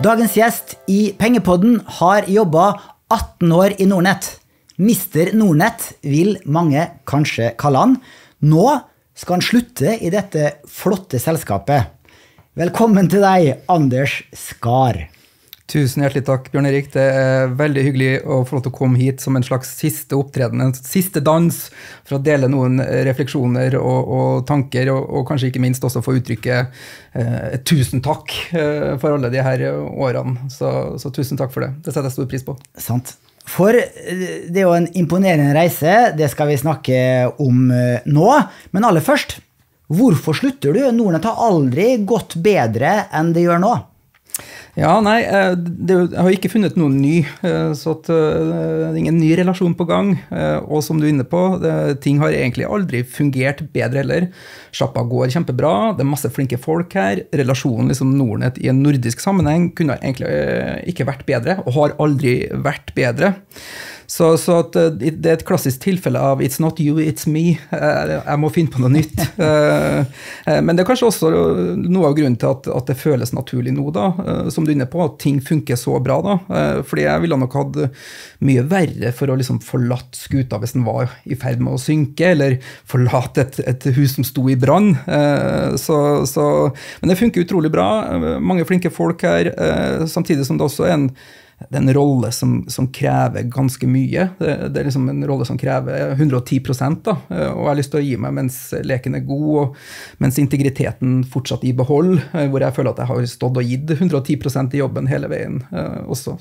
Dagens gjest i Pengepodden har jobbet 18 år i Nordnet. Mister Nordnet vil mange kanskje kalle han. Nå skal han slutte i dette flotte selskapet. Velkommen til deg, Anders Skar. Tusen hjertelig takk, Bjørn Erik. Det er veldig hyggelig å få lov til å komme hit som en slags siste opptreden, en siste dans, for å dele noen refleksjoner og tanker, og kanskje ikke minst også få uttrykke tusen takk for alle de her årene. Så tusen takk for det. Det setter jeg stor pris på. Sant. For det er jo en imponerende reise, det skal vi snakke om nå. Men aller først, hvorfor slutter du? Nordnet har aldri gått bedre enn det gjør nå. Ja, nei, jeg har ikke funnet noen ny, så det er ingen ny relasjon på gang, og som du er inne på, ting har egentlig aldri fungert bedre heller. Sjappa går kjempebra, det er masse flinke folk her, relasjonen liksom Nordnet i en nordisk sammenheng kunne egentlig ikke vært bedre, og har aldri vært bedre. Så at det er et klassisk tilfelle av «it's not you, it's me», jeg må finne på noe nytt. Men det er kanskje også noe av grunnen til at det føles naturlig nå da, som du er inne på, at ting funker så bra da, fordi jeg ville nok hatt mye verre for å liksom forlate skuta hvis den var i ferd med å synke, eller forlate et hus som sto i brann. Men det funker utrolig bra, mange flinke folk her, samtidig som det også er det er en rolle som krever ganske mye. Det er liksom en rolle som krever 110%, da. Og jeg har lyst til å gi meg mens leken er god, og mens integriteten fortsatt i behold, hvor jeg føler at jeg har stått og gitt 110% i jobben hele veien også.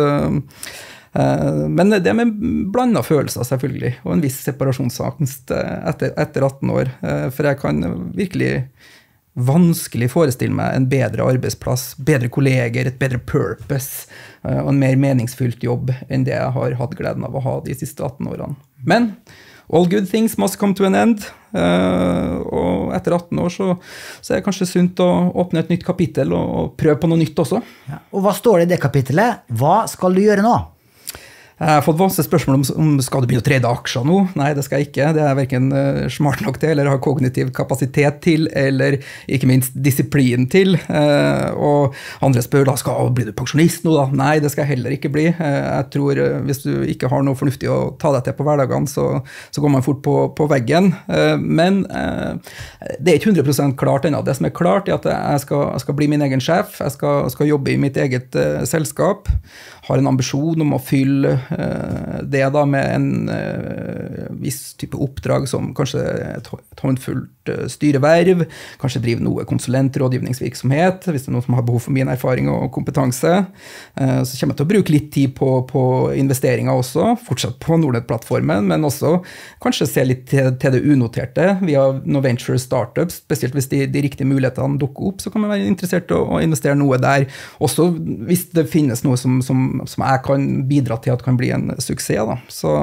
Men det er med blandet følelser selvfølgelig, og en viss separasjonsangst etter 18 år, for jeg kan virkelig vanskelig forestille meg en bedre arbeidsplass, bedre kolleger, et bedre purpose og en mer meningsfylt jobb enn det jeg har hatt gleden av å ha de siste 18 årene. Men all good things must come to an end, og etter 18 år så er det kanskje sunt å åpne et nytt kapittel og prøve på noe nytt også. Ja. Og hva står det i det kapittelet? Hva skal du gjøre nå? Jeg har fått vanskelig spørsmål om skal du begynne å trade aksjer nå? Nei, det skal jeg ikke. Det er hverken smart nok til, eller har kognitiv kapasitet til, eller ikke minst disiplin til. Og andre spør da, blir du pensjonist nå da? Nei, det skal jeg heller ikke bli. Jeg tror hvis du ikke har noe fornuftig å ta deg til på hverdagen, så går man fort på veggen. Men det er ikke 100% klart ennå. Det som er klart er at jeg skal bli min egen sjef. Jeg skal jobbe i mitt eget selskap. Har en ambisjon om å fylle det da med en viss type oppdrag som kanskje et håndfullt styreverv, kanskje drive noe konsulentrådgivningsvirksomhet, hvis det er noen som har behov for min erfaring og kompetanse. Så kommer jeg til å bruke litt tid på investeringer også, fortsatt på Nordnet-plattformen, men også kanskje se litt til det unoterte via noen venture startups, spesielt hvis de riktige mulighetene dukker opp, så kan man være interessert i å investere noe der. Også hvis det finnes noe som jeg kan bidra til at kan bli en suksess da.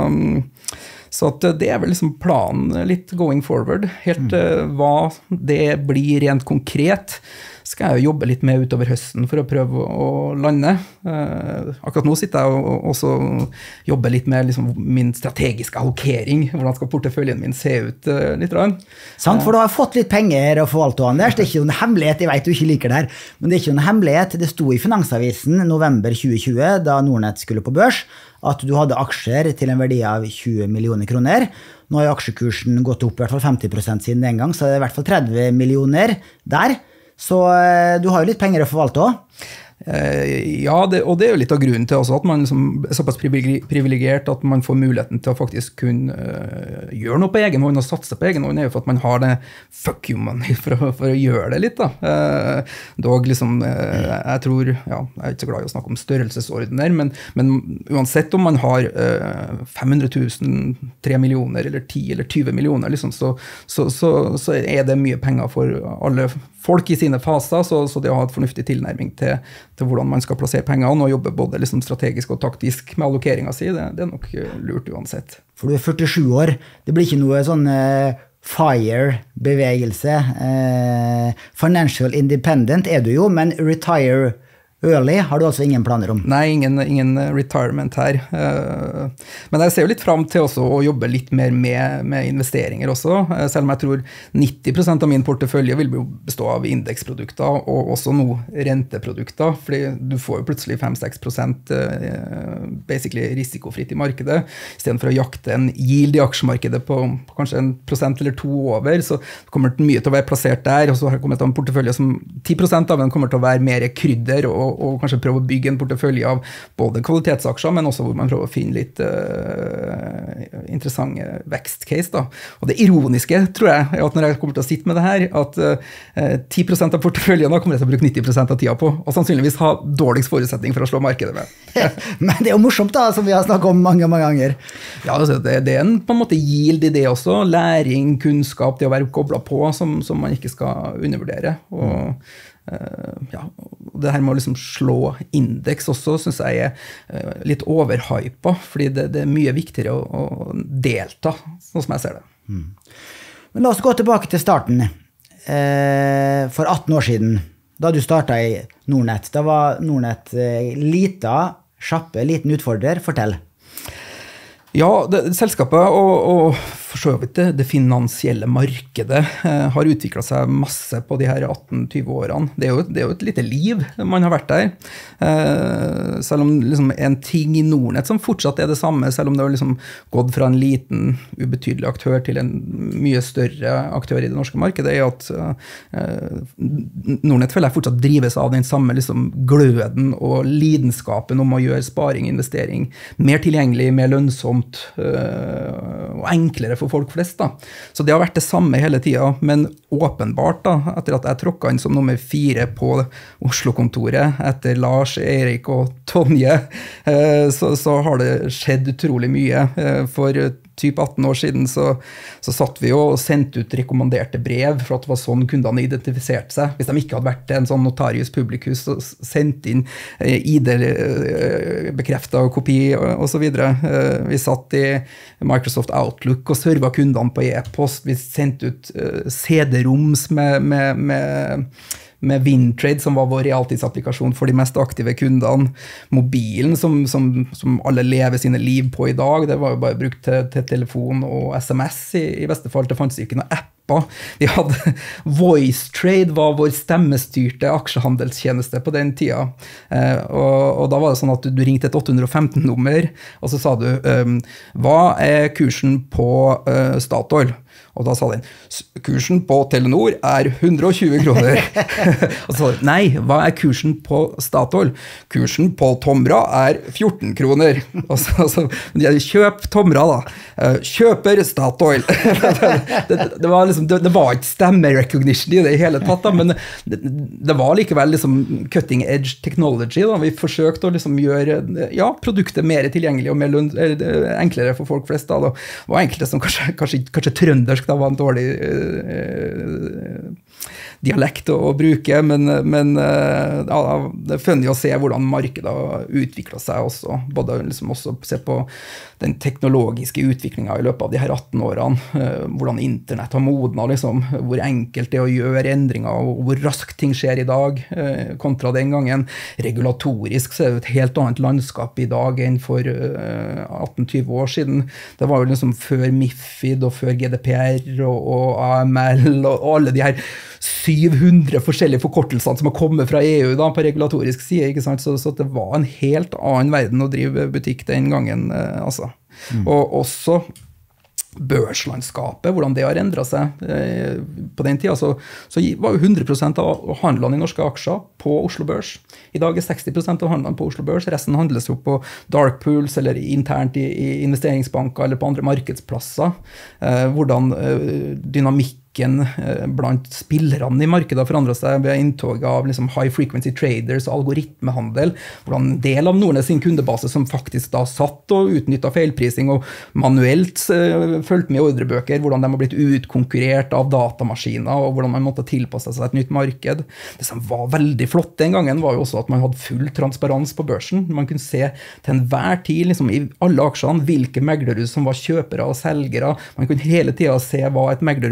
Så at det er vel liksom planen litt going forward. Helt hva det blir rent konkret skal jeg jobbe litt med utover høsten for å prøve å lande. Akkurat nå sitter jeg og også jobber litt med liksom min strategiske allokering, hvordan skal porteføljen min se ut litt rann. Sant, for du har fått litt penger å forvalte, Anders. Det er ikke noen hemmelighet, jeg vet du ikke liker det her, men det er ikke noen hemmelighet. Det sto i Finansavisen november 2020, da Nordnet skulle på børs, at du hadde aksjer til en verdi av 20 millioner kroner. Nå har aksjekursen gått opp i hvert fall 50% siden den gang, så det er i hvert fall 30 millioner der. Så du har jo litt penger å forvalte også. Ja, og det er jo litt av grunnen til også at man er såpass privilegert at man får muligheten til å faktisk kunne gjøre noe på egen hånd og satse på egen hånd, er jo for at man har det fuck you money for å gjøre det litt da. Dog liksom, jeg tror, ja, jeg er ikke så glad i å snakke om størrelsesordener, men uansett om man har 500 000, 3 millioner eller 10 eller 20 millioner, liksom, så er det mye penger for alle folk i sine faser, så det å ha et fornuftig tilnærming til hvordan man skal plassere pengene og jobbe både liksom strategisk og taktisk med allokeringen sin, det er nok lurt uansett. For du er 47 år, det blir ikke noe sånn FIRE-bevegelse. Financial independent er du jo, men retire Early har du altså ingen planer om? Nei, ingen retirement her. Men jeg ser jo litt frem til også å jobbe litt mer med investeringer også, selv om jeg tror 90% av min portefølje vil bestå av indeksprodukter, og også nå renteprodukter, fordi du får jo plutselig 5-6% basically risikofritt i markedet, i stedet for å jakte en yield i aksjemarkedet på kanskje 1% eller 2 over, så kommer det mye til å være plassert der, og så har jeg kommet til en portefølje som 10% av den kommer til å være mer krydder, og kanskje prøve å bygge en portefølje av både kvalitetsaksjer, men også hvor man prøver å finne litt interessante vekstcase. Da. Og det ironiske, tror jeg, er at når jeg kommer til å sitte med det her, at 10% av porteføljen kommer jeg til å bruke 90% av tida på, og sannsynligvis ha dårligst forutsetning for å slå markedet med. Men det er jo morsomt da, som vi har snakket om mange ganger. Ja, altså, det er på en måte yield i det også, læring, kunnskap, det å være koblet på, som man ikke skal undervurdere. Og ja, det her med å liksom slå indeks også, synes jeg er litt overhypet, fordi det er mye viktigere å delta, sånn som jeg ser det. Men la oss gå tilbake til starten. For 18 år siden, da du startet i Nordnet, da var Nordnet liten utfordrer. Fortell. Ja, selskapet og for så vidt det finansielle markedet har utviklet seg masse på de her 18-20 årene. Det er jo et lite liv man har vært der. Selv om liksom en ting i Nordnet som fortsatt er det samme, selv om det har liksom gått fra en liten, ubetydelig aktør til en mye større aktør i det norske markedet, er at Nordnet føler jeg fortsatt drives av den samme liksom gløden og lidenskapen om å gjøre sparing og investering mer tilgjengelig, mer lønnsomt og enklere for folk flest. Da. Så det har vært det samme hele tiden, men åpenbart da, etter at jeg tråkket inn som nummer 4 på Oslo-kontoret, etter Lars, Erik og Tonje, så har det skjedd utrolig mye. For typ 18 år siden så satt vi jo og sendte ut rekommanderte brev, for at det var sånn kundene identifiserte seg. Hvis de ikke hadde vært en sånn notarius publicus, så sendte inn ID-bekreftet kopi og så videre. Vi satt i Microsoft Outlook og serva kundene på e-post. Vi sendte ut CD-roms med Wintrade, som var vår realtidsapplikasjon for de mest aktive kundene. Mobilen, som alle lever sine liv på i dag, det var jo bare brukt til telefon og SMS i beste fall. Det fantes ikke noen apper. Vi hadde VoiceTrade, var vår stemmestyrte aksjehandelstjeneste på den tida. Og da var det sånn at du ringte et 815-nummer, og så sa du, hva er kursen på Statoil? Og da sa den, kursen på Telenor er 120 kroner. Og så sa den, nei, hva er kursen på Statoil? Kursen på Tomra er 14 kroner. Og så kjøp Tomra da. Kjøper Statoil. Det var liksom, det var ikke stemme-recognition i det hele tatt, da, men det var likevel liksom cutting edge technology. Da. Vi forsøkte å liksom gjøre produktet mer tilgjengelig og mer enklere for folk flest. Da. Det var enkelte som kanskje trøndersk da var en dårlig dialekt å bruke, men det er funny å se hvordan markedet har utviklet seg også, både liksom også se på den teknologiske utviklingen i løpet av de her 18 årene, hvordan internett har modnet, liksom, hvor enkelt det er å gjøre endringer, og hvor raskt ting skjer i dag, kontra den gangen. Regulatorisk så er det et helt annet landskap i dag enn for 18-20 år siden. Det var jo liksom før MiFID og før GDPR og AML og alle de her 700 forskjellige forkortelsene som har kommet fra EU da, på regulatorisk side, ikke sant? Så det var en helt annen verden å drive butikk den gangen, altså. Og også børslandskapet, hvordan det har endret seg. På den tiden så var jo 100% av handlene i norske aksjer på Oslo Børs. I dag er 60% av handlene på Oslo Børs, resten handles jo på dark pools eller internt i investeringsbanker eller på andre markedsplasser. Hvordan dynamikken blant spillerne i markedet har forandret seg ved inntog av liksom high frequency traders og algoritmehandel, hvordan en del av Nordnet sin kundebase som faktisk da satt og utnyttet feilprising og manuelt fulgte med ordrebøker, hvordan de har blitt utkonkurrert av datamaskiner og hvordan man måtte tilpasse seg et nytt marked. Det som var veldig flott den gangen var jo også at man hadde full transparens på børsen. Man kunne se til enhver tid liksom, i alle aksjene hvilke meglerhus som var kjøpere og selgere. Man kunne hele tiden se hva et meglerhus hadde kjøpt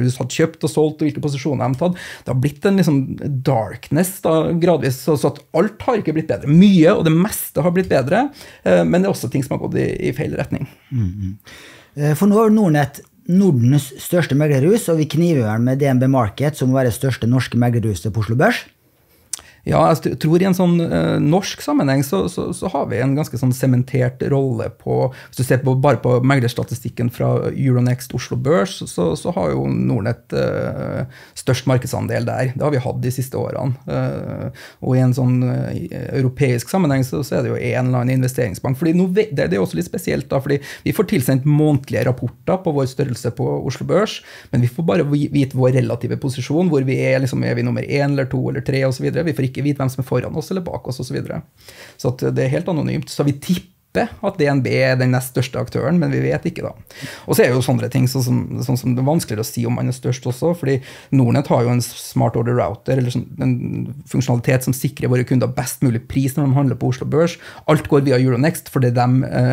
kjøpt og solgt, og hvilke posisjoner de tatt. Det har blitt en liksom darkness da, gradvis, så at alt har ikke blitt bedre. Mye, og det meste har blitt bedre, men det er også ting som har gått i feil retning. For nå er Nordnet Nordens største meglerhus, og vi kniver vel med DNB Market som må være største norske meglerhuset på Oslo Børs. Ja, jeg tror i en sånn norsk sammenheng så har vi en ganske sånn sementert rolle på, hvis du ser bare på meglerstatistikken fra Euronext Oslo Børs, så har jo Nordnet størst markedsandel der. Det har vi hatt de siste årene. Og i en sånn europeisk sammenheng så er det jo en eller annen investeringsbank. Fordi det er også litt spesielt da, fordi vi får tilsendt månedlige rapporter på vår størrelse på Oslo Børs, men vi får bare vite vår relative posisjon, hvor vi liksom, er vi nummer 1 eller 2 eller 3 og så videre. Vi får ikke vite hvem som er foran oss eller bak oss og så videre. Så at det er helt anonymt. Så vi tipper at DNB er den nest største aktøren, men vi vet ikke da. Og så er jo sånne ting sånn som det er vanskeligere å si om man er størst også, fordi Nordnet har jo en smart order router, eller en funksjonalitet som sikrer våre kunder best mulig pris når de handler på Oslo Børs. Alt går via Euronext, fordi de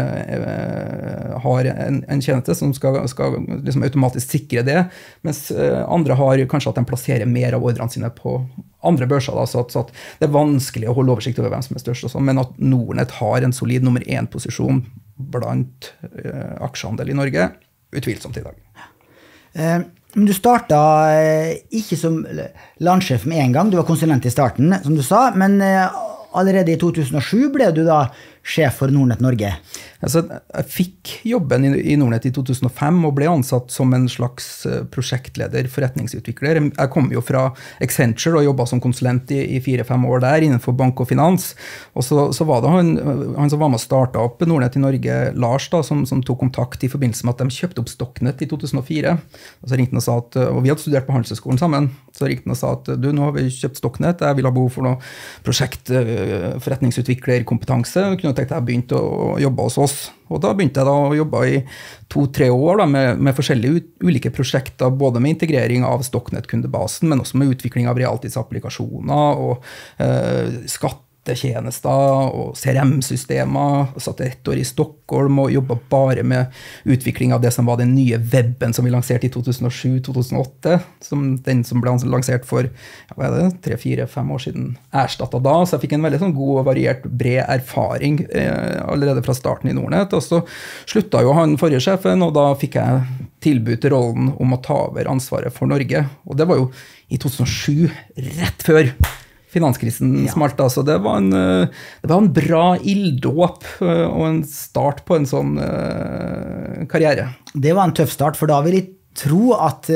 har en tjeneste som skal liksom automatisk sikre det, mens andre har kanskje at de plasserer mer av ordrene sine på andre børser, da, så at det er vanskelig å holde oversikt over hvem som er størst, og sånn, men at Nordnet har en solid nummer 1-posisjon blant aksjehandel i Norge, utvilsomt i dag. Men du startet ikke som landsjef med en gang, du var konsulent i starten, som du sa, men allerede i 2007 ble du da sjef for Nordnet Norge. Altså, jeg fikk jobben i Nordnet i 2005 og ble ansatt som en slags prosjektleder, forretningsutvikler. Jeg kom jo fra Accenture og jobbet som konsulent i 4-5 år der innenfor bank og finans. Og så var det han som var med å starte opp Nordnet i Norge, Lars, da, som tok kontakt i forbindelse med at de kjøpte opp Stocknet i 2004. Og så ringte han og sa at, og vi hadde studert på Handelshøyskolen sammen, så ringte han og sa at du, nå har vi kjøpt Stocknet, jeg vil ha behov for noe prosjekt, forretningsutviklerkompetanse, og kunne tenkt jeg begynte å jobbe hos oss. Og da begynte jeg da å jobbe i 2-3 år da, med forskjellige ulike prosjekter, både med integrering av Stocknet-kundebasen, men også med utvikling av realtidsapplikasjoner og skattetjenester og CRM-systemer. Jeg satt 1 år i Stockholm og jobbet bare med utvikling av det som var den nye webben som vi lanserte i 2007-2008, den som ble lansert for 3-4-5 år siden, erstattet da. Så jeg fikk en veldig sånn god og variert, bred erfaring allerede fra starten i Nordnet. Og så sluttet jo han forrige sjefen, og da fikk jeg tilbud til rollen om å ta over ansvaret for Norge. Og det var jo i 2007, rett før finanskrisen smalt, så det var en bra ilddåp og en start på en sånn karriere. Det var en tøff start, for da vil jeg tro at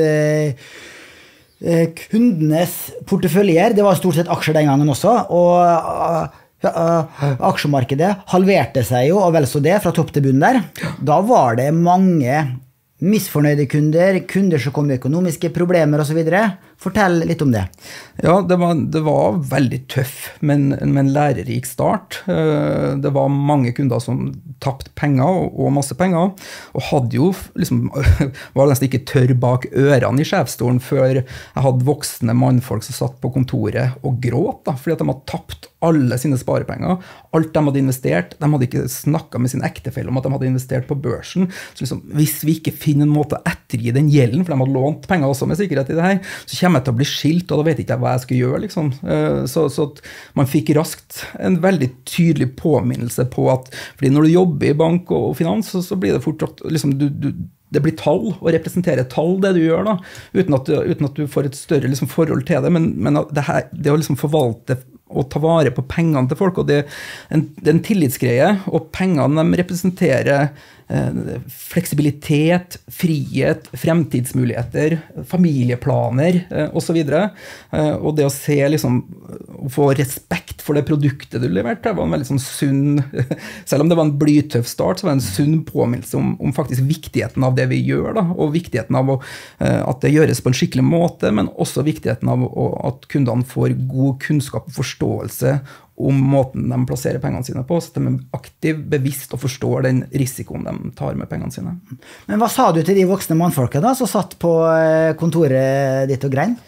kundenes porteføljer, det var stort sett aksjer den gangen også, og aksjemarkedet halverte seg jo, og vel så det, fra topp til bunn der. Da var det mange misfornøyde kunder som kom med økonomiske problemer og så videre. Fortell litt om det. Ja, det var veldig tøff, men lærerik start. Det var mange kunder som tappte penger og masse penger, og hadde jo liksom, var nesten ikke tørr bak ørene i sjefsstolen før jeg hadde voksne mannfolk som satt på kontoret og gråt, da, fordi at de hadde tapt alle sine sparepenger, alt de hadde investert, de hadde ikke snakket med sin ektefelle om at de hadde investert på børsen, så liksom, hvis vi ikke finner en måte å ettergi den gjelden, for de hadde lånt penger også med sikkerhet i det her, så kommer jeg til å bli skilt, og da vet ikke jeg hva jeg skal gjøre, liksom. Så man fikk raskt en veldig tydelig påminnelse på at, fordi når du jobber i bank og finans, så blir det fort at liksom, det blir tall, og representerer tall det du gjør da, uten at du får et større liksom, forhold til det, men det å liksom forvalte og ta vare på pengene til folk, og det er en tillitsgreie, og pengene de representerer fleksibilitet, frihet, fremtidsmuligheter, familieplaner og så videre. Og det å se, liksom, å få respekt for det produktet du leverte, var en veldig sånn sunn, selv om det var en blytøff start, så var det en sunn påminnelse om faktisk viktigheten av det vi gjør, da, og viktigheten av at det gjøres på en skikkelig måte, men også viktigheten av at kundene får god kunnskap og forståelse om måten de plasserer pengene sine på, så de er aktivt, bevisst og forstår den risikoen de tar med pengene sine. Men hva sa du til de voksne mannfolkene da, som satt på kontoret ditt og grein?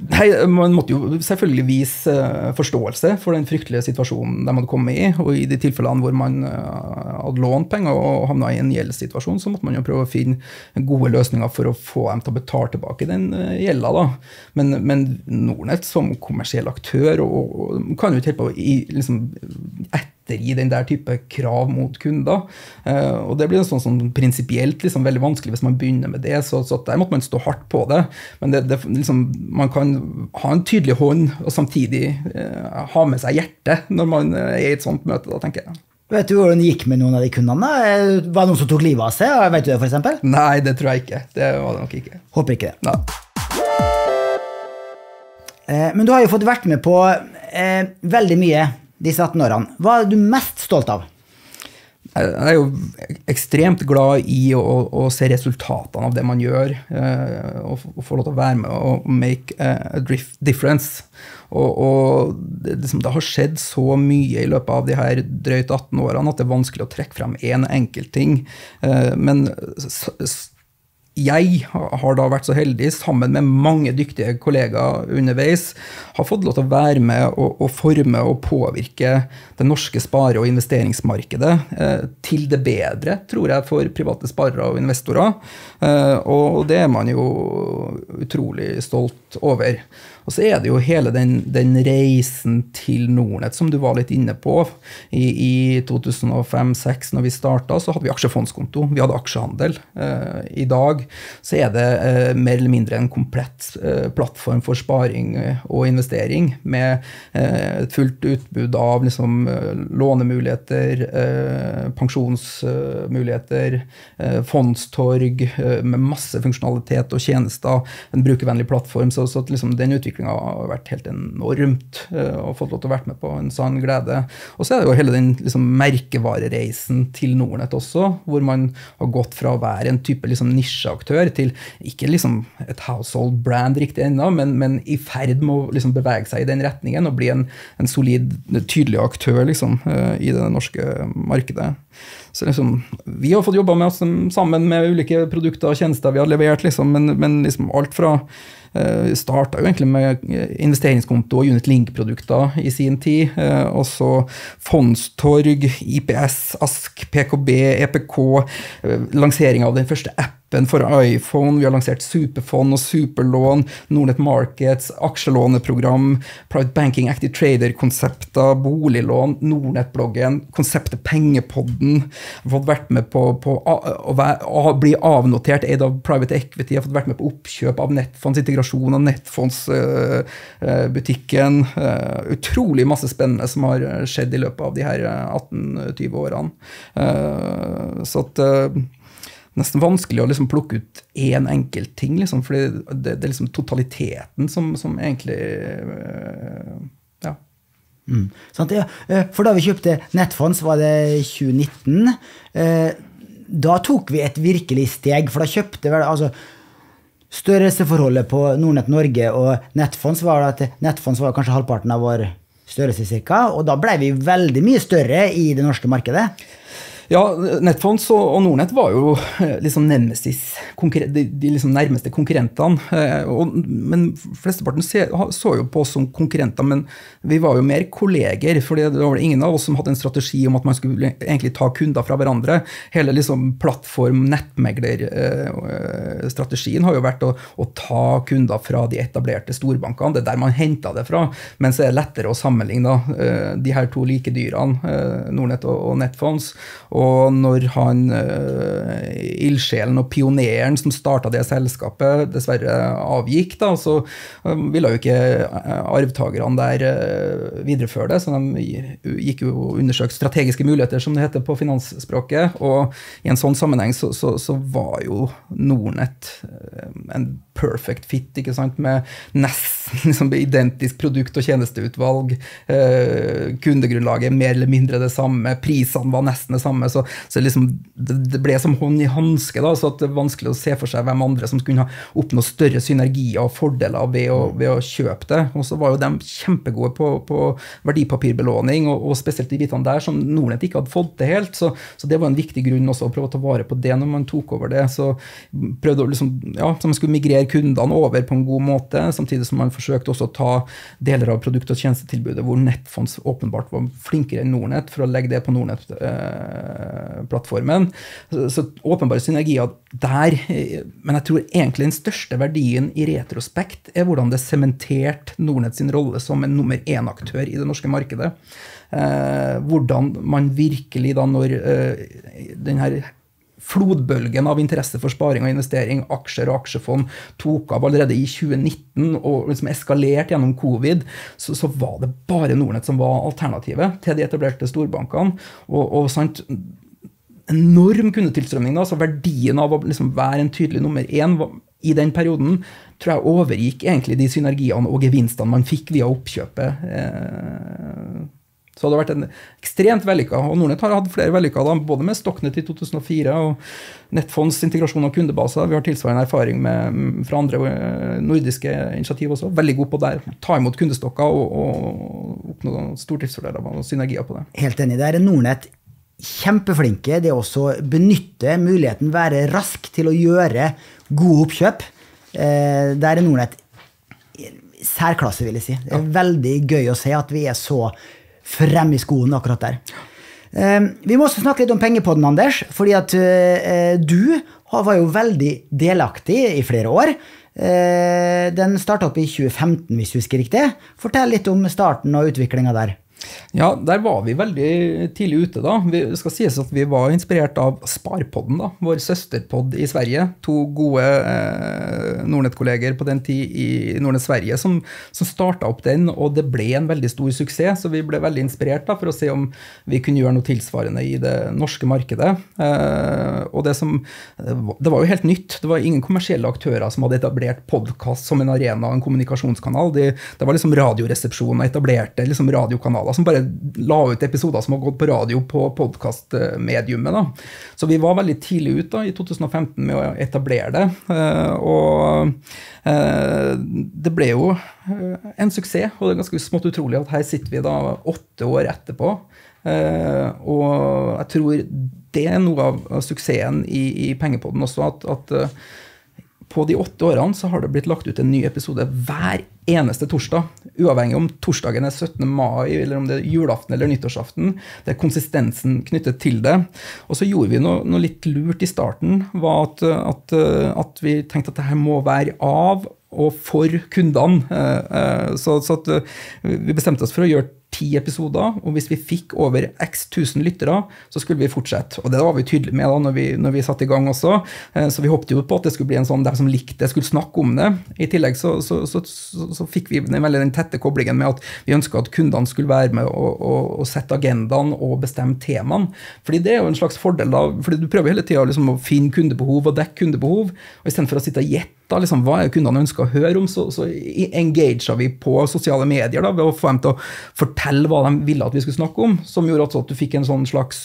Nei, man måtte jo selvfølgelig vise forståelse for den fryktelige situasjonen de hadde kommet i, og i de tilfellene hvor man hadde lånt penger og havnet i en gjeldssituasjon, så måtte man jo prøve å finne gode løsninger for å få dem til å betale tilbake den gjelda da. Men Nordnett som kommersiell aktør og kan jo ikke helt på liksom, ettergi den der type krav mot kunder, og det blir sånn som prinsipielt liksom veldig vanskelig hvis man begynner med det, så der måtte man stå hardt på det, men det liksom, man kan ha en tydelig hånd og samtidig ha med seg hjertet når man i et sånt møte, da tenker jeg. Vet du hvordan det gikk med noen av de kundene? Var det noen som tok livet av seg? Vet du det for eksempel? Nei, det tror jeg ikke. Det var det nok ikke. Håper ikke det. Nei. Men du har jo fått vært med på veldig mye disse 18 årene. Hva er du mest stolt av? Jeg er jo ekstremt glad i å se resultatene av det man gjør, og få lov til å være med og make a difference. Og det har skjedd så mye i løpet av de her drøyt 18 årene at det er vanskelig å trekke frem en enkelt ting. Men jeg har da vært så heldig, sammen med mange dyktige kollegaer underveis, har fått lov til å være med og forme og påvirke det norske spare- og investeringsmarkedet til det bedre, tror jeg, for private sparere og investorer. Og det er man jo utrolig stolt over. Og så er det jo hele den reisen til Nordnett som du var litt inne på. I 2005-2006 når vi startet, så hadde vi aksjefondskonto, vi hadde aksjehandel. I dag så er det mer eller mindre en komplett plattform for sparing og investering, med et fullt utbud av liksom, lånemuligheter, pensjonsmuligheter, fondstorg, med masse funksjonalitet og tjenester, en brukervennlig plattform, så liksom, den utviklingen har vært helt enormt, og fått lov til å være med på en sann glede. Og så er det jo hele den liksom, merkevarereisen til Nordnett også, hvor man har gått fra å være en type liksom, nisjeaktør til ikke liksom, et household brand riktig ennå, men i ferd med å liksom, bevege seg i den retningen og bli en solid, tydelig aktør liksom, i det norske markedet. Så liksom, vi har fått jobbet med oss sammen med ulike produkter og tjenester vi har levert, liksom, men liksom alt fra startet jo egentlig med investeringskonto og unit link-produkter i sin tid, og så fondstorg, IPS, ASK, PKB, EPK, lansering av den første appen for iPhone, vi har lansert superfond og superlån, Nordnet Markets, aksjelåneprogram, Private Banking, Active Trader-konsepter, boliglån, Nordnet-bloggen, konseptet Pengepodden, har fått vært med på å bli avnotert eid av Private Equity, har fått vært med på oppkjøp av Netfonds, integrasjon av Netfonds-butikken, utrolig masse spennende som har skjedd i løpet av de her 18-20 årene. Så at nesten vanskelig å liksom plukke ut en enkelt ting, liksom, fordi det er liksom totaliteten som egentlig, ja. Sant, ja. For da vi kjøpte Netfonds, var det 2019, da tok vi et virkelig steg, for da kjøpte vi, altså, størrelseforholdet på Nordnett Norge og Netfonds var at Netfonds var kanskje halvparten av vår størrelse cirka, og da ble vi veldig mye større i det norske markedet. Ja, Netfonds og Nordnett var jo liksom nemesis, de liksom nærmeste konkurrentene, men flesteparten så jo på oss som konkurrenter, men vi var jo mer kolleger, for det var ingen av oss som hadde en strategi om at man skulle egentlig ta kunder fra hverandre. Hele liksom plattform, nettmegler-strategien har jo vært å ta kunder fra de etablerte storbankene, det er der man hentet det fra, men så er det lettere å sammenligne de her to like dyrene, Nordnett og Netfonds, og når han, ildsjelen og pioneren som startet det selskapet, dessverre avgikk, da, så ville jo ikke arvtagerne der videreføre det, så de gikk jo og undersøkte strategiske muligheter, som det heter på finansspråket, og i en sånn sammenheng så var jo Nordnett en perfect fit, ikke sant, med nesten liksom, identisk produkt- og tjenesteutvalg, kundegrunnlaget mer eller mindre det samme, prisene var nesten det samme, samme, så liksom, det ble som hånd i handske da, så at det er vanskelig å se for seg hvem andre som kunne ha oppnå større synergier og fordeler ved å kjøpe det. Og så var jo de kjempegode på verdipapirbelåning, og spesielt de bitene der som Nordnet ikke hadde fått det helt, så det var en viktig grunn også å prøve å ta vare på det når man tok over det. Så prøvde å liksom, så man skulle migrere kundene over på en god måte, samtidig som man forsøkte også å ta deler av produkt- og tjenestetilbudet hvor Netfonds åpenbart var flinkere enn Nordnet for å legge det på Nordnet-plattformen. Så åpenbare synergier der, men jeg tror egentlig den største verdien i retrospekt er hvordan det sementerte Nordnet sin rolle som en nummer 1-aktør i det norske markedet. Hvordan man virkelig da når den her flodbølgen av interesse for sparing og investering, aksjer og aksjefond tok av allerede i 2019 og liksom eskalert gjennom covid, så var det bare Nordnet som var alternativet til de etablerte storbankene. Og sant, enorm kundetilstrømning da, så verdien av å liksom være en tydelig nummer 1 i den perioden, tror jeg overgikk egentlig de synergiene og gevinstene man fikk via oppkjøpet. Så det har vært en ekstremt vellykket, og Nordnet har hatt flere vellykket, både med Stocknet i 2004 og Netfonds integrasjon av kundebaser. Vi har tilsvarende erfaring fra andre nordiske initiativ også. Veldig god på det, ta imot kundestokker og oppnå stordriftsfordeler og synergier på det. Helt enig, det er Nordnet kjempeflinke, det også benytte muligheten, være rask til å gjøre gode oppkjøp. Det er Nordnet særklasse, vil jeg si. Det er veldig gøy å se at vi er så frem i skoen akkurat der. Vi må også snakke litt om pengepodden, Anders, fordi at du var jo veldig delaktig i flere år. Den startet opp i 2015, hvis du husker riktig. Fortell litt om starten og utviklingen der. Ja, der var vi veldig tidlig ute da. Det skal sies at vi var inspirert av Sparpodden da, vår søsterpodd i Sverige. 2 gode Nordnet-kolleger på den tid i Nordnet Sverige som startet opp den, og det ble en veldig stor suksess, så vi ble veldig inspirert da, for å se om vi kunne gjøre noe tilsvarende i det norske markedet. Og det var jo helt nytt. Det var ingen kommersielle aktører som hadde etablert podcast som en arena, en kommunikasjonskanal. Det var liksom radioresepsjonen og etablerte liksom radiokanaler som bare la ut episoder som har gått på radio på podcastmediumet da. Så vi var veldig tidlig ut da, i 2015 med å etablere det, og det ble jo en suksess, og det er ganske smått utrolig at her sitter vi da 8 år etterpå, og jeg tror det er noe av suksessen i Pengepodden også, at på de 8 årene så har det blitt lagt ut en ny episode hver eneste torsdag, uavhengig om torsdagen er 17. mai, eller om det er julaften eller nyttårsaften. Det er konsistensen knyttet til det. Og så gjorde vi noe litt lurt i starten, var at vi tenkte at det her må være av og for kundene. Så at vi bestemte oss for å gjøre 10 episoder, og hvis vi fikk over x 1000 lyttere, så skulle vi fortsette. Og det var vi tydelige med da, når vi satte i gang også. Så vi håpte jo på at det skulle bli en sånn, de som likte det skulle snakke om det. I tillegg så fikk vi den tette koblingen med at vi ønsket at kundene skulle være med og sette agendaen og bestemme temaen. Fordi det er jo en slags fordel da, fordi du prøver hele tiden liksom å finne kundebehov og dekke kundebehov, og i stedet for å sitte og gjette liksom, hva er kundene ønsker å høre om, så engager vi på sosiale medier da, ved å få dem til å fortelle hva de ville at vi skulle snakke om, som gjorde at du fikk en sånn slags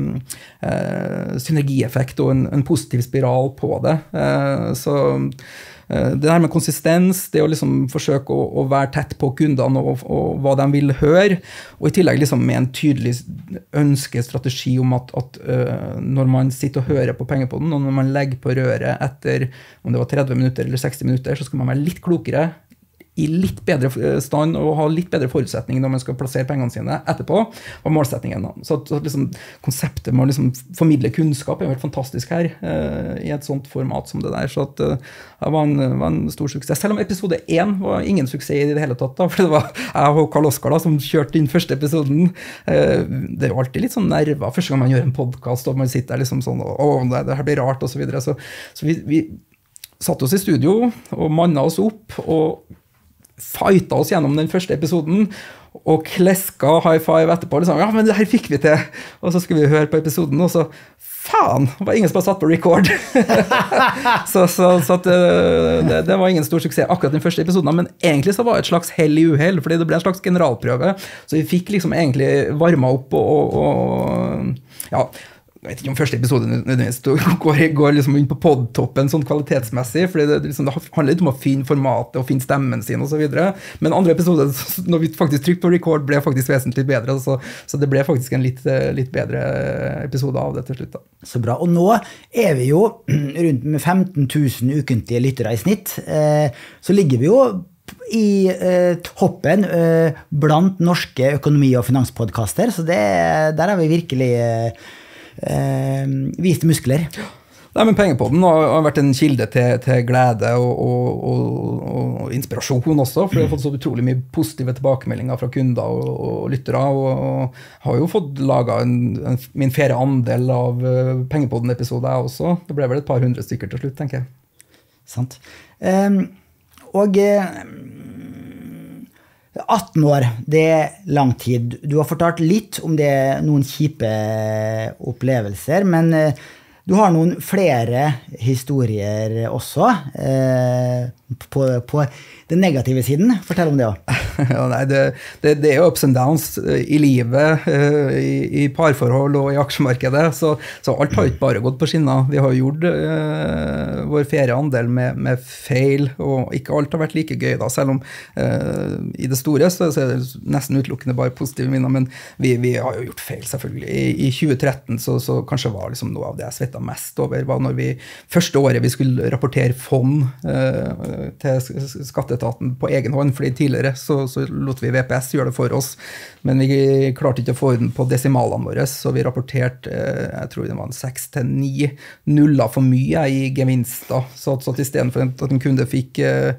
synergieffekt og en positiv spiral på det. Så det her med konsistens, det å liksom forsøke å være tett på kundene og hva de vil høre, og i tillegg liksom med en tydelig ønskestrategi om at når man sitter og hører på Pengepodden, og når man legger på røret etter om det var 30 minutter eller 60 minutter, så skal man være litt klokere, i litt bedre stand og ha litt bedre forutsetning når man skal plassere pengene sine etterpå, og målsetningen da. Så liksom, konseptet med å liksom formidle kunnskap er jo helt fantastisk her, i et sånt format som det der, så at det var en stor suksess. Selv om episode 1 var ingen suksess i det hele tatt da, for det var jeg og Karl Oskar da, som kjørte inn første episoden. Det er jo alltid litt sånn nerver, første gang man gjør en podcast, og man sitter der liksom sånn, det her blir rart, og så videre. Så vi satte oss i studio, og mannet oss opp, og fighta oss gjennom den første episoden, og kleska high five etterpå, liksom, ja, men det her fikk vi til, og så skulle vi høre på episoden, og så, faen, det var ingen som har satt på record. så det var ingen stor suksess akkurat den første episoden, men egentlig så var det et slags hell i uhell, fordi det ble en slags generalprøve, så vi fikk liksom egentlig varmet opp, og ja, jeg vet ikke om første episode nødvendigvis går liksom inn på podtoppen sånn kvalitetsmessig, for det handler litt om å finne formatet og finne stemmen sin og så videre, men andre episoder, når vi faktisk trykte på record, ble faktisk vesentlig bedre, så det ble faktisk en litt bedre episode av det til slutt da. Så bra, og nå vi jo rundt med 15 000 ukentlige lyttere i snitt, så ligger vi jo i toppen blant norske økonomi- og finanspodcaster, så der har vi virkelig viste muskler. Nei, men Pengepodden har vært en kilde til glede og inspirasjon også, for jeg har fått så utrolig mye positive tilbakemeldinger fra kunder og lyttere, og har jo fått laget min faire andel av Pengepodden-episoder også. Det ble vel et par hundre stykker til slutt, tenker jeg. Sant. Og 18 år, det lang tid. Du har fortalt litt om det, noen kjipe opplevelser, men du har noen flere historier også på den negative siden. Fortell om det også. Ja, nei, det jo ups and downs i livet, i parforhold og i aksjemarkedet, så alt har ikke bare gått på skinner. Vi har gjort vår faire andel med feil, og ikke alt har vært like gøy da, selv om i det store så det nesten utelukkende bare positive minner, men vi har jo gjort feil selvfølgelig. I 2013 så kanskje var liksom noe av det jeg svettet mest over, var når første året vi skulle rapportere fond til skatteetaten på egen hånd, fordi tidligere så lot vi VPS gjøre det for oss, men vi klarte ikke å få den på desimalene våre, så vi rapporterte, jeg tror det var 6 til 9 nuller for mye i gevinster, så i stedet for at en kunde fikk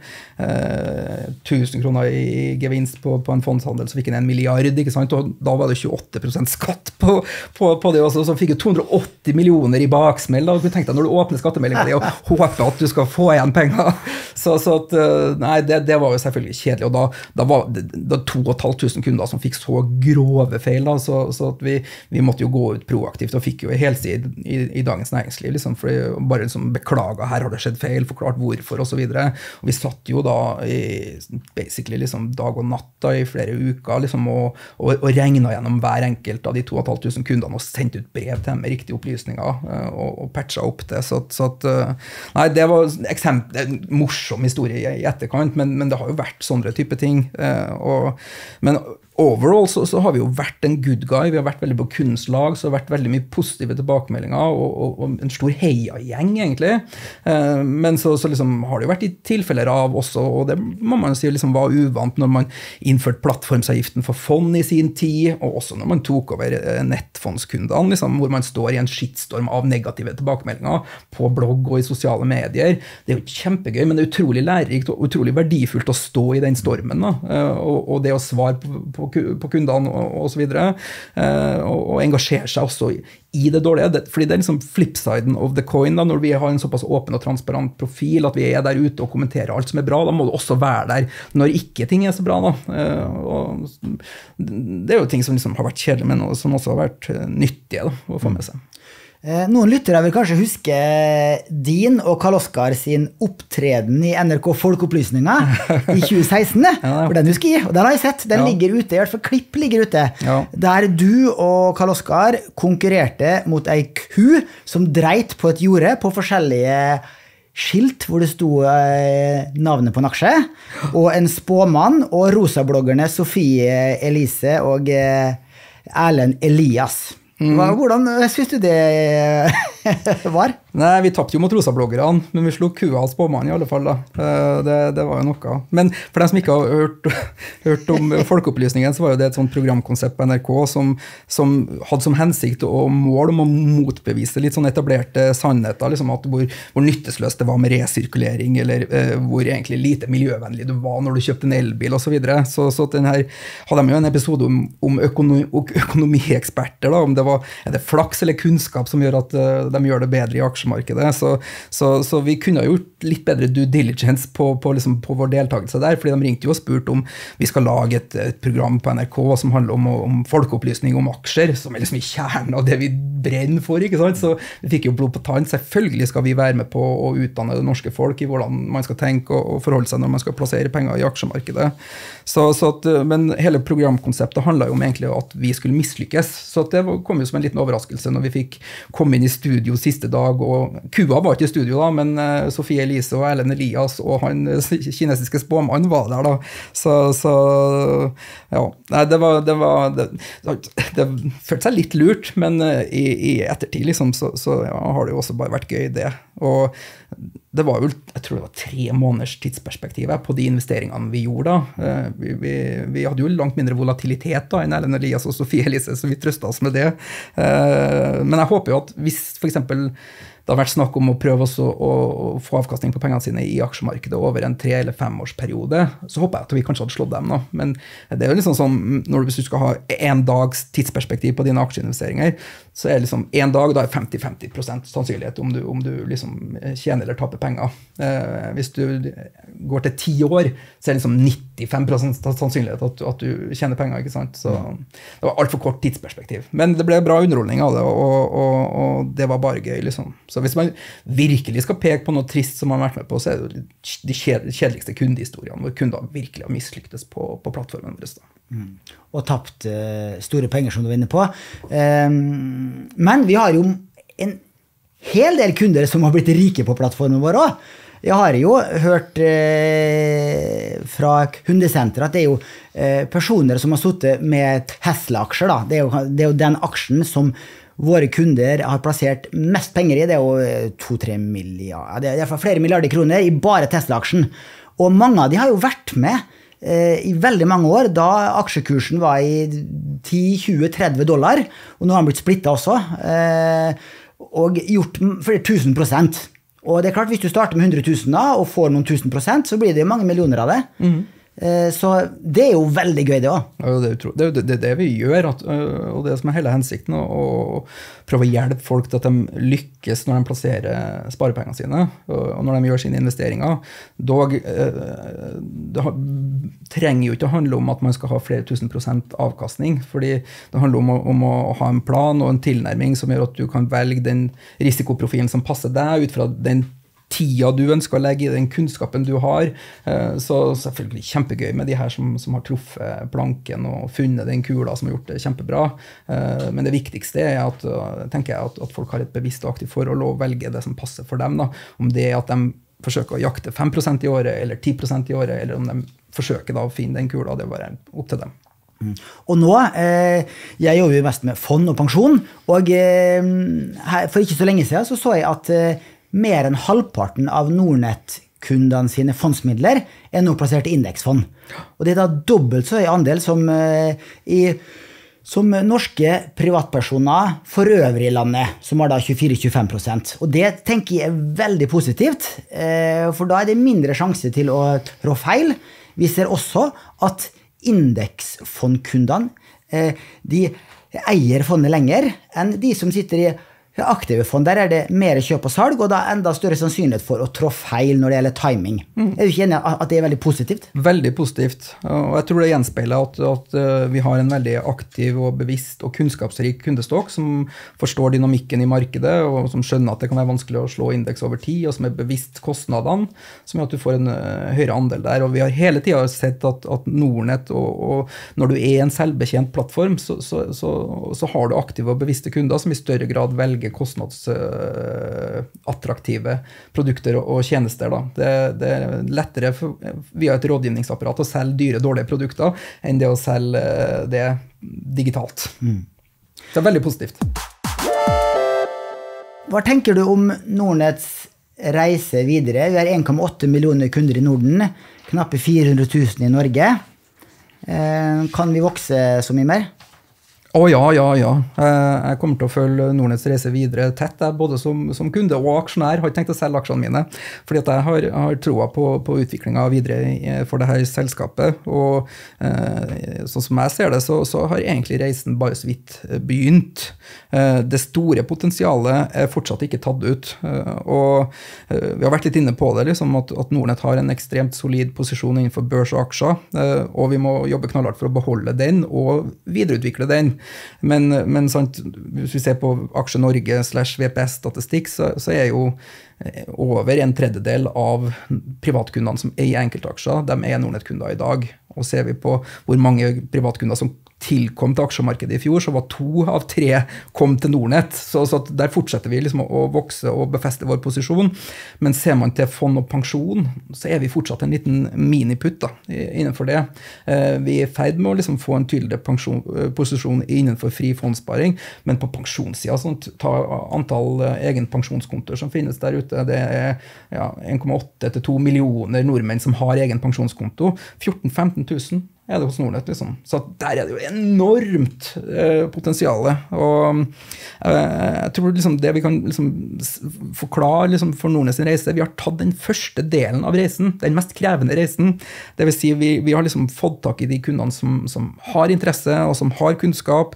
1000 kroner i gevinst på en fondshandel, så fikk en 1 milliard, ikke sant? Og da var det 28% skatt på det også, så fikk du 280 millioner i baksmell, da, og du tenkte når du åpner skattemeldingen og håper at du skal få igjen penger, så at, nei, det var jo selvfølgelig kjedelig, og da var det 2500 kunder som fikk så grove feil, da, så at vi måtte jo gå ut proaktivt, og fikk jo helside i Dagens Næringsliv, liksom, for bare liksom beklaget, her har det skjedd feil, forklart hvorfor, og så videre, og vi satt jo da basically liksom dag og natt da, i flere uker, liksom, og regnet gjennom hver enkelt av de 2500 kundene, og sendte ut brev til dem med riktige opplysninger, og patchet opp det, så at nei, det var en morsom historie i etterkant, men det har jo vært sånne type ting, men overall så har vi jo vært en good guy, vi har vært veldig på kunstlag, så har vært veldig mye positive tilbakemeldinger, og en stor heia-gjeng egentlig, men så liksom har det jo vært i tilfeller av også, og det må man si liksom var uvant når man innførte plattformsavgiften for fond i sin tid, og også når man tok over nettfondskundene, liksom, hvor man står i en shitstorm av negative tilbakemeldinger på blogg og i sosiale medier. Det er jo kjempegøy, men det er utrolig lærerikt og utrolig verdifullt å stå i den stormen, da, og det å svare på kundene og så videre, og engasjere seg også i det dårlige, fordi det er liksom flipsiden of the coin da, når vi har en såpass åpen og transparent profil, at vi er der ute og kommenterer alt som er bra, da må du også være der når ikke ting er så bra da, og det er jo ting som liksom har vært kjedelige, men som også har vært nyttige da, å få med seg. Noen lyttere vil kanskje huske din og Karl Oskar sin opptreden i NRK Folkeopplysninger i 2016, for den husker jeg, og den har jeg sett, den ligger ute, i hvert fall klipp ligger ute, der du og Karl Oskar konkurrerte mot ei ku som dreit på et jorde på forskjellige skilt hvor det stod navnet på en aksje, og en spåmann og rosabloggerne Sofie Elise og Erlend Elias. Hvordan synes du det var? Nei, vi tappte jo mot rosabloggerne, men vi slo kua av spåmannen i alle fall da. Det var jo noe. Men for dem som ikke har hørt om folkeopplysningen, så var jo det et sånt programkonsept på NRK som hadde som hensikt og mål om å motbevise litt sånn etablerte sannheter, liksom at hvor nyttesløst det var med resirkulering, eller hvor egentlig lite miljøvennlig du var når du kjøpte en elbil og så videre. Så den her hadde de jo en episode om økonomieksperter da, om det var, er det flaks eller kunnskap som gjør at de gjør det bedre i aksjemarkedet. Så vi kunne ha gjort litt bedre due diligence på vår deltakelse der, fordi de ringte jo og spurte om vi skal lage et program på NRK som handler om folkeopplysning om aksjer, som er i kjernen av det vi brenner for, ikke sant? Så vi fikk jo blod på tann. Selvfølgelig skal vi være med på å utdanne det norske folk i hvordan man skal tenke og forholde seg når man skal plassere penger i aksjemarkedet. Men hele programkonseptet handlet jo om egentlig at vi skulle mislykkes, så det kom jo som en liten overraskelse når vi fikk komme inn i studio siste dag, og Kua var ikke i studio da, men Sofie Elise og Erlend Elias og han kinesiske spåmann var der da, så ja, nei, det følte seg litt lurt, men i ettertid så ja, har det jo også bare vært gøy det, og det var jo, jeg tror det var 3 måneders tidsperspektiv på de investeringene vi gjorde da. Vi hadde jo langt mindre volatilitet da enn Erlend Elias og Sofie Elise, så vi trøstet oss med det. Men jeg håper jo at hvis for eksempel det har vært snakk om å prøve også å få avkastning på pengene sine i aksjemarkedet over en 3- eller 5-årsperiode, så håper jeg at vi kanskje hadde slått dem nå. Men det er jo liksom sånn, hvis du skal ha en dags tidsperspektiv på dine aksjeinvesteringer, så er liksom en dag, da er 50-50% sannsynlighet om du liksom tjener eller taper penger. Hvis du går til 10 år, så er det liksom 95% sannsynlighet at du tjener penger, ikke sant? Så det var alt for kort tidsperspektiv. Men det ble bra underholdning av det, og det var bare gøy, liksom. Så hvis man virkelig skal peke på noe trist som man har vært med på, så er det de kjedeligste kundehistoriene, hvor kunder virkelig har mislyktes på plattformen vår. Og tapt store penger som du var inne på. Men vi har jo en hel del kunder som har blitt rike på plattformen vår også. Jeg har jo hørt fra kundesenter at det er jo personer som har suttet med Tesla-aksjer da. Det er jo den aksjen som våre kunder har plassert mest penger i, det er jo 2-3 milliarder, det er i hvert fall flere milliarder kroner i bare Tesla-aksjen. Og mange av de har jo vært med i veldig mange år, da aksjekursen var i $10-20-30, og nå har den blitt splittet også, og gjort flere 1000%. Og det er klart, hvis du starter med 100 000 da, og får noen 1000%, så blir det mange millioner av det. Så det er jo veldig gøy det også. Ja, det er det vi gjør, og det som er hele hensikten, å prøve å hjelpe folk til at de lykkes når de plasserer sparepengene sine, og når de gjør sine investeringer. Dog, det trenger jo ikke å handle om at man skal ha flere 1000% avkastning, fordi det handler om å ha en plan og en tilnærming som gjør at du kan velge den risikoprofilen som passer deg ut fra den tida du ønsker å legge i den kunnskapen du har, så selvfølgelig kjempegøy med de her som har truffet planken og funnet den kula som har gjort det kjempebra, men det viktigste er tenker jeg at folk har et bevisst og aktivt forhold og velge det som passer for dem da. Om det er at de forsøker å jakte 5% i året eller 10% i året, eller om de forsøker da å finne den kula, det er bare opp til dem. Og nå, jeg jobber jo mest med fond og pensjon, og for ikke så lenge siden så jeg at mer enn halvparten av Nordnet-kundene sine fondsmidler er nå plassert i indeksfond. Og det er da dobbelt så høy andel som norske privatpersoner for øvrig i landet, som har da 24-25%. Og det tenker jeg er veldig positivt, for da er det mindre sjanse til å trå feil. Vi ser også at indeksfondkundene, de eier fondet lenger enn de som sitter i aktive fond, der er det mer kjøp og salg, og da enda større sannsynlighet for å trå feil når det gjelder timing. Er du ikke enig at det er veldig positivt? Veldig positivt, og jeg tror det gjenspeiler at vi har en veldig aktiv og bevisst og kunnskapsrik kundestokk som forstår dynamikken i markedet, og som skjønner at det kan være vanskelig å slå indeks over tid, og som er bevisst kostnadene, som gjør at du får en høyere andel der. Og vi har hele tiden sett at Nordnet, og når du er en selvbetjent plattform, så har du aktive og bevisste kunder som i større grad velger kostnadsattraktive produkter og tjenester. Da. Det er lettere via et rådgivningsapparat å selge dyre, dårlige produkter enn det å selge det digitalt. Det er veldig positivt. Hva tenker du om Nordnets reise videre? Vi har 1,8 millioner kunder i Norden, knappe 400 000 i Norge. Kan vi vokse så mye mer? Ja. Jeg kommer til å følge Nordnets reise videre tett, både som kunde og aksjonær. Har ikke tenkt å selge aksjene mine, fordi at jeg har troa på utviklingen videre for dette selskapet. Og sånn som jeg ser det, så har egentlig reisen bare så vidt begynt. Det store potensialet er fortsatt ikke tatt ut. Og vi har vært litt inne på det, liksom, at Nordnet har en ekstremt solid posisjon innenfor børs og aksjer, og vi må jobbe knallhardt for å beholde den og videreutvikle den. Men sant, hvis vi ser på Aksje Norge / VPS-statistikk, så er jo over 1/3 av privatkundene som eier enkeltaksjer, de er Nordnet-kunder i dag. Og ser vi på hvor mange privatkunder som tilkom til aksjemarkedet i fjor, så var 2 av 3 kom til Nordnet. Så der fortsetter vi liksom å vokse og befeste vår posisjon. Men ser man til fond og pensjon, så er vi fortsatt en liten miniputt da, innenfor det. Vi er i ferd med å liksom få en tydeligere posisjon innenfor fri fondsparing, men på pensjonssiden, sånn, ta antall egen pensjonskontoer som finnes der ute, det er 1,8 til 2 millioner nordmenn som har egen pensjonskonto. 14-15 000 er det hos Nordnet, liksom. Så der er det jo enormt potensiale. Og jeg tror liksom det vi kan liksom forklare liksom for Nordnets reise, vi har tatt den første delen av reisen, den mest krevende reisen. Det vil si, vi har liksom fått tak i de kundene som har interesse, og som har kunnskap,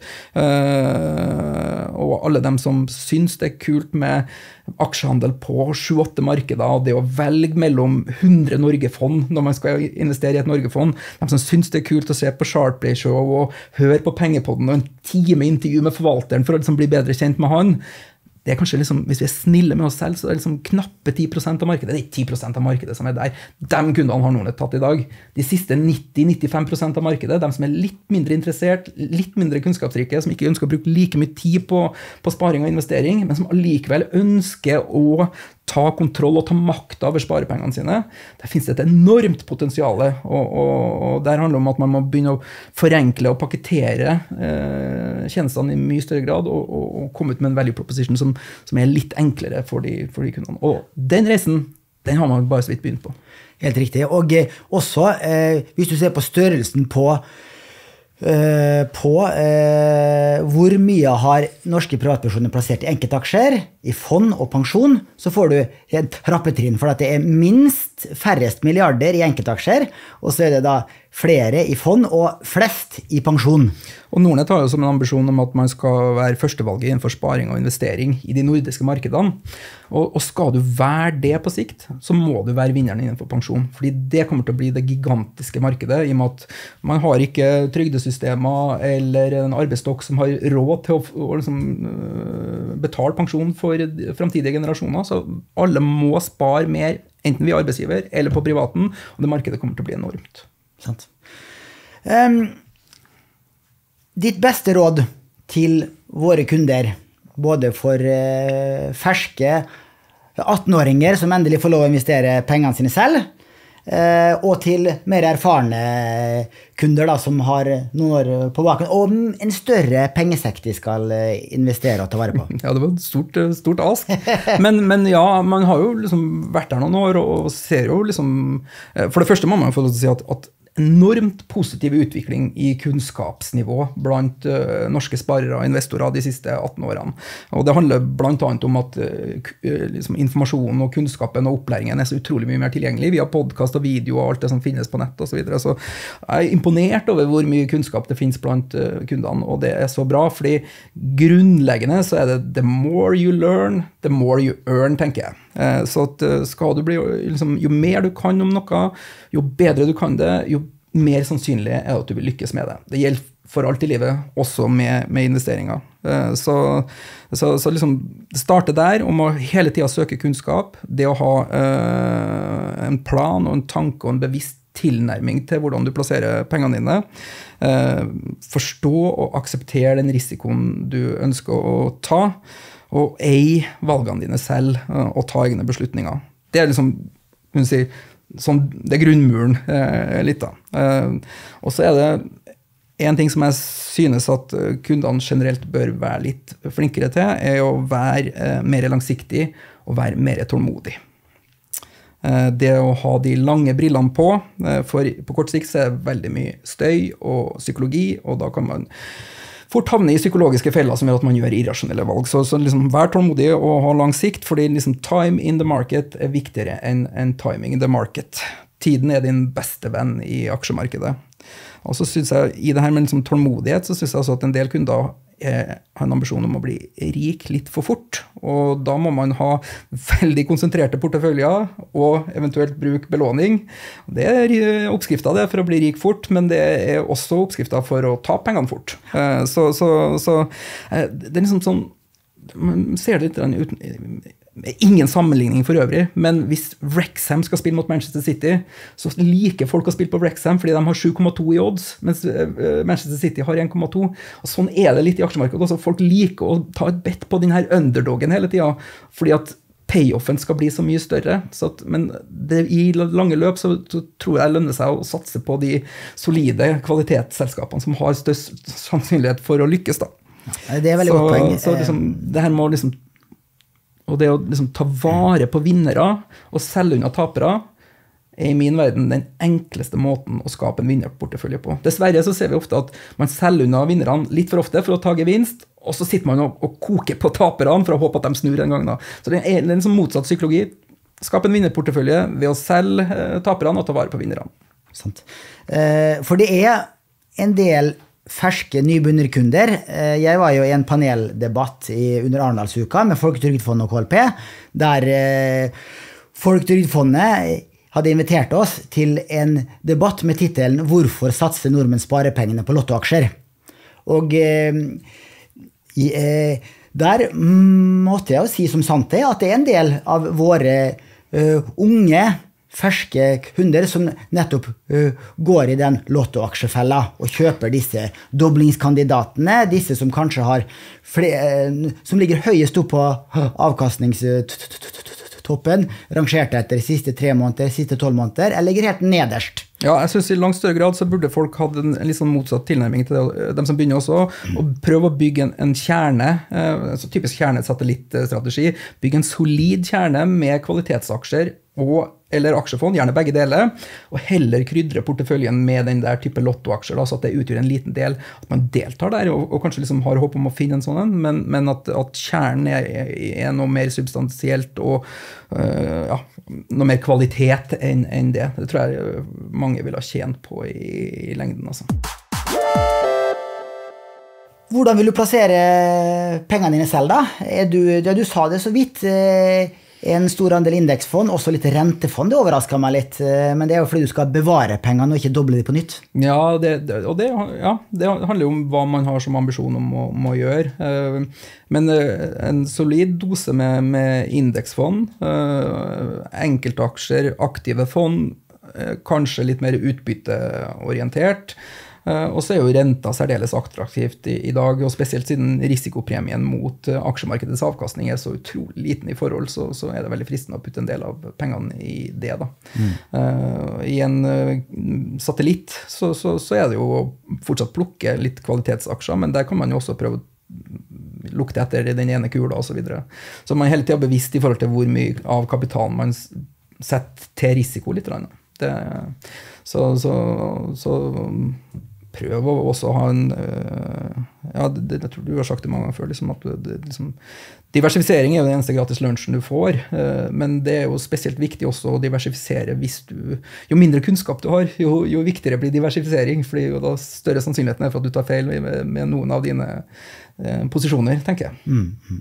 og alle dem som synes det er kult med aksjehandel på 7-8 markeder, og det å velge mellom 100 Norge-fond når man skal investere i et Norge-fond, de som synes det er kult å se på Sharplay-show og høre på Pengepodden og en time intervju med forvalteren for å liksom bli bedre kjent med han. Det er kanskje liksom, hvis vi er snille med oss selv, så er det liksom knappe 10% av markedet. Det er ikke 10% av markedet som er der. De kundene har Nordnet tatt i dag. De siste 90-95% av markedet, de som er litt mindre interessert, litt mindre kunnskapsrike, som ikke ønsker å bruke like mye tid på sparing og investering, men som allikevel ønsker å ta kontroll og ta makt over sparepengene sine. Der finnes det et enormt potensiale, og der handler det om at man må begynne å forenkle og pakketere tjenestene i mye større grad, og komme ut med en value proposition som er litt enklere for de kundene. Og den reisen, den har man bare så vidt begynt på. Helt riktig. Og også, hvis du ser på størrelsen på hvor mye har norske privatpersoner plassert i enkeltaksjer, i fond og pensjon, så får du et trappetrinn, for at det er minst færrest milliarder i enkeltaksjer, og så er det da flere i fond og flest i pensjon. Og Nordnet har jo som en ambisjon om at man skal være førstevalget innenfor sparing og investering i de nordiske markedene. Og skal du være det på sikt, så må du være vinneren innenfor pensjon. Fordi det kommer til å bli det gigantiske markedet, i og med at man har ikke trygdesystemer eller en arbeidsstokk som har råd til å liksom, betale pensjon for fremtidige generasjoner. Så alle må spare mer, enten vi er arbeidsgiver eller på privaten, og det markedet kommer til å bli enormt. Sant. Ditt beste råd til våre kunder, både for ferske 18-åringer som endelig får lov å investere pengene sine selv, og til mer erfarne kunder da, som har noen år på baken, og en større pengesekk de skal investere og ta vare på. Ja, det var et stort ask. Men ja, man har jo liksom vært der noen år, og ser jo liksom, for det første må man få lov til å si at enormt positiv utvikling i kunnskapsnivå blant norske sparere og investorer de siste 18 årene. Og det handler blant annet om at liksom, informasjonen og kunnskapen og opplæringen er så utrolig mye mer tilgjengelig via podcast og video og alt det som finnes på nett og så videre. Så jeg er imponert over hvor mye kunnskap det finnes blant kundene, og det er så bra, fordi grunnleggende så er det the more you learn, the more you earn, tenker jeg. Så at skal du bli, liksom, jo mer du kan om noe, jo bedre du kan det, jo mer sannsynlig er det at du vil lykkes med det. Det gjelder for alt i livet, også med investeringer. Så liksom, det starter der om å hele tiden søke kunnskap, det å ha en plan og en tanke og en bevisst tilnærming til hvordan du plasserer pengene dine, forstå og akseptere den risikoen du ønsker å ta, og eie valgene dine selv og ta egne beslutninger. Det er liksom, kan du si, sånn, det er grunnmuren litt da. Og så er det en ting som jeg synes at kundene generelt bør være litt flinkere til, er å være mer langsiktig og være mer tålmodig. Det å ha de lange brillene på, for på kort sikt så er det veldig mye støy og psykologi, og da kan man fort havne i psykologiske feller som gjør at man gjør irrasjonelle valg. Så liksom, vær tålmodig og ha lang sikt, fordi liksom, time in the market er viktigere enn timing in the market. Tiden er din beste venn i aksjemarkedet. Og så synes jeg, i det her med liksom, tålmodighet, så synes jeg altså at en del kunder har en ambisjon om å bli rik litt for fort, og da må man ha veldig konsentrerte porteføljer og eventuelt bruke belåning. Det er oppskriften det for å bli rik fort, men det er også oppskriften for å ta pengene fort. Så det er liksom sånn, man ser det litt uten ingen sammenligning for øvrig, men hvis Wrexham skal spille mot Manchester City, så liker folk å spille på Wrexham fordi de har 7,2 i odds, mens Manchester City har 1,2. Og sånn er det litt i aksjemarkedet også. Folk liker å ta et bett på den her underdogen hele tiden, fordi at payoffen skal bli så mye større. Men i lange løp så tror jeg det lønner seg å satse på de solide kvalitetsselskapene som har størst sannsynlighet for å lykkes da. Det er veldig godt poeng. Så liksom, det her må liksom og det å liksom ta vare på vinnere og selge unna tapere er i min verden den enkleste måten å skape en vinnerportefølje på. Dessverre så ser vi ofte at man selger unna vinnerne litt for ofte for å ta gevinst, og så sitter man og koker på taperne for å håpe at de snur en gang da. Så det er en sånn motsatt psykologi. Skap en vinnerportefølje ved å selge taperne og ta vare på vinnerne. Sant. For det er en del ferske nybegynnerkunder. Jeg var jo i en paneldebatt under Arendalsuka med Folketrygdfondet og KLP, der Folketrygdfondet hadde invitert oss til en debatt med titelen «Hvorfor satser nordmenn sparepengene på lottoaksjer?» Og der måtte jeg jo si som sant det, at det er en del av våre unge ferske kunder som nettopp går i den lottoaksjefella og kjøper disse doblingskandidatene, disse som kanskje har som ligger høyest opp på avkastningstoppen, rangert etter siste 3 måneder, siste 12 måneder, eller ligger helt nederst. Ja, jeg synes i langt større grad så burde folk ha en litt sånn motsatt tilnærming til det, dem som begynner også, og prøve å bygge en kjerne, så typisk kjernesatellittstrategi, bygge en solid kjerne med kvalitetsaksjer eller aksjefond, gjerne begge deler, og heller krydre porteføljen med den der type lottoaksjer, da, så at det utgjør en liten del, at man deltar der, og kanskje liksom har håp om å finne en sånn, men at kjernen er noe mer substansielt, og noe mer kvalitet enn det. Det tror jeg mange vil ha tjent på i lengden. Altså. Hvordan vil du plassere pengene dine selv da? Du sa det så vidt, en stor andel indeksfond, også litt rentefond, det overrasket meg litt, men det er jo fordi du skal bevare pengene og ikke doble de på nytt. Ja, det handler jo om hva man har som ambisjon om å gjøre. Men en solid dose med indeksfond, enkeltaksjer, aktive fond, kanskje litt mer utbytteorientert, og så er jo renta særdeles attraktivt i dag, og spesielt siden risikopremien mot aksjemarkedets avkastning er så utrolig liten i forhold, så er det veldig fristende å putte en del av pengene i det da. I en satellitt så er det jo å fortsatt plukke litt kvalitetsaksjer, men der kan man jo også prøve å lukte etter den ene kula og så videre. Så man er hele tiden bevisst i forhold til hvor mye av kapitalen man setter til risiko litt. Så prøv å også ha en jeg tror du har sagt det mange ganger før liksom, at liksom, diversifisering er jo den eneste gratis lunsjen du får, men det er jo spesielt viktig også å diversifisere jo mindre kunnskap du har, jo viktigere blir diversifisering, fordi jo da større sannsynligheten er for at du tar feil med noen av dine posisjoner, tenker jeg.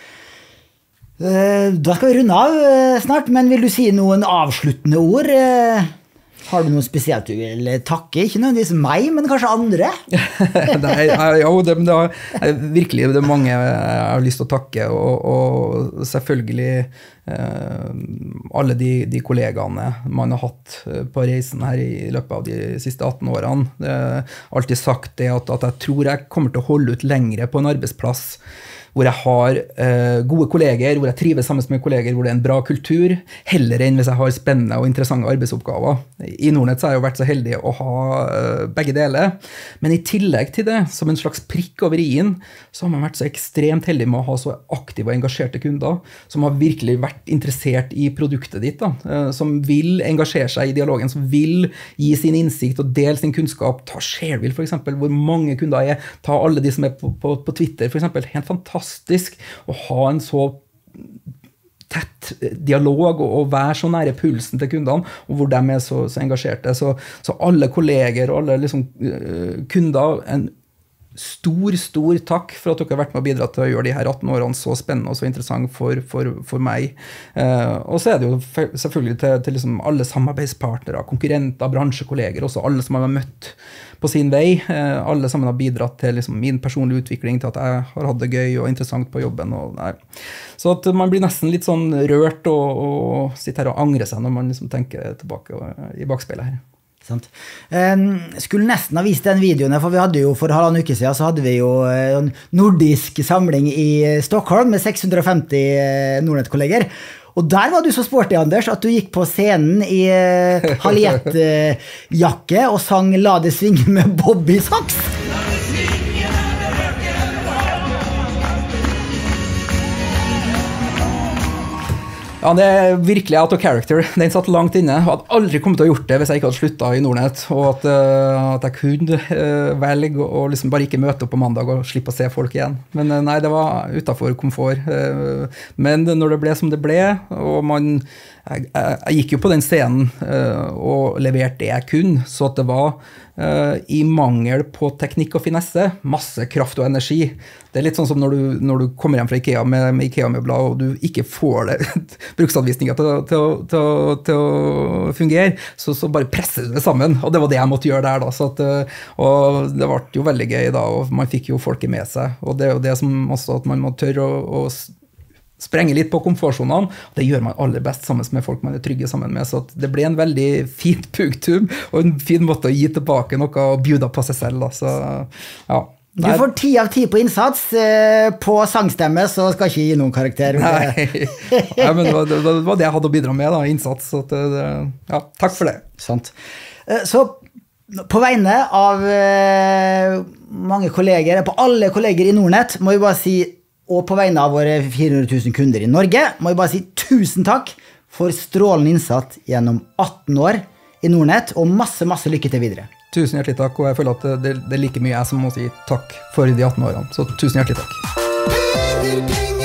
Da skal vi runde av snart, men vil du si noen avsluttende ord? Har du noe spesielt du vil takke? Ikke nødvendigvis meg, men kanskje andre? Det er virkelig det er mange jeg har lyst til å takke, og selvfølgelig alle de kollegaene man har hatt på reisen her i løpet av de siste 18 årene. Jeg har alltid sagt det at jeg tror jeg kommer til å holde ut lengre på en arbeidsplass hvor jeg har gode kolleger, hvor jeg trives sammen med kolleger, hvor det er en bra kultur, heller enn hvis jeg har spennende og interessante arbeidsoppgaver. I Nordnet så har jeg jo vært så heldig å ha begge deler, men i tillegg til det, som en slags prikk over i-en, så har man vært så ekstremt heldig med å ha så aktive og engasjerte kunder, som har virkelig vært interessert i produktet ditt, da, som vil engasjere seg i dialogen, som vil gi sin innsikt og dele sin kunnskap. Ta Shareville for eksempel, hvor mange kunder ta alle de som på Twitter for eksempel. Helt fantastisk å ha en så tett dialog og være så nære pulsen til kundene, og hvor de så engasjerte. Så alle kolleger og alle liksom, kunder, en stor takk for at dere har vært med å bidra til å gjøre de her 18 årene så spennende og så interessant for meg. Og så det jo selvfølgelig til liksom alle samarbeidspartnere, konkurrenter, bransjekolleger, også alle som har møtt på sin vei. Alle sammen har bidratt til liksom min personlige utvikling, til at jeg har hatt det gøy og interessant på jobben. Så at man blir nesten litt sånn rørt og sitter her og angrer seg når man liksom tenker tilbake i bakspeilet her. Sant. Skulle nesten ha vist den videoen, for vi hadde jo for halvannen uke siden så hadde vi jo en nordisk samling i Stockholm med 650 Nordnet-kolleger. Og der var du så sporty, Anders, at du gikk på scenen i haljettjakke og sang La det svinge med Bobby Socks. Ja, det virkelig out of character. Den satt langt inne. Jeg hadde aldri kommet til å gjort det hvis jeg ikke hadde sluttet i Nordnet, og at jeg kunne velge å liksom bare ikke møte opp på mandag og slippe å se folk igjen. Men nei, det var utenfor komfort. Men når det ble som det ble, og jeg gikk jo på den scenen og leverte det jeg kunne, så at det var i mangel på teknikk og finesse, masse kraft og energi. Det litt sånn som når du kommer hjem fra IKEA med IKEA-møbler, og du ikke får bruksanvisninger til å fungere, så bare presser du det sammen, og det var det jeg måtte gjøre der da, og det ble jo veldig gøy da, og man fikk jo folket med seg, og det er jo det som også at man må tørre å sprenge litt på komfortsonene, og det gjør man aller best sammen med folk man trygge sammen med, så det ble en veldig fint punktum, og en fin måte å gi tilbake noe og bjuda på seg selv da, så ja. Du får 10 av 10 på innsats, på sangstemme så skal ikke gi noen karakter. Nei, men det var det jeg hadde å bidra med da, innsats, så ja, takk for det. Sant. Så på vegne av mange kolleger, på alle kolleger i Nordnet, må vi bare si, og på vegne av våre 400 000 kunder i Norge, må vi bare si tusen takk for strålende innsats gjennom 18 år i Nordnet, og masse lykke til videre. Tusen hjertelig takk, og jeg føler at det like mye jeg som må si takk for de 18 årene, så tusen hjertelig takk.